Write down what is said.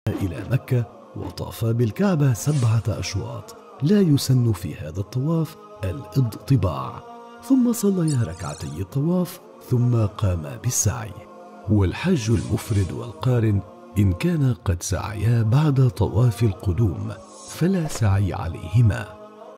إلى مكة وطاف بالكعبة 7 أشواط. لا يسن في هذا الطواف الاضطباع، ثم صليا ركعتي الطواف ثم قام بالسعي. والحج المفرد والقارن إن كان قد سعيا بعد طواف القدوم فلا سعي عليهما،